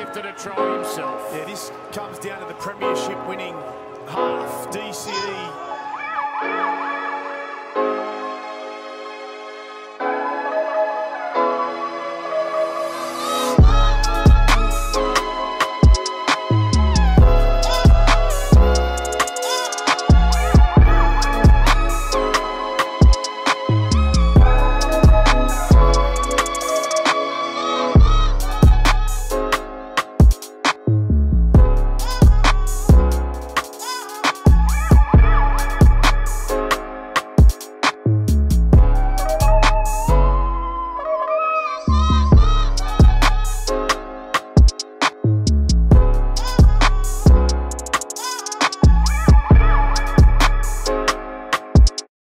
attempted to try himself. Yeah, this comes down to the premiership winning half. DCE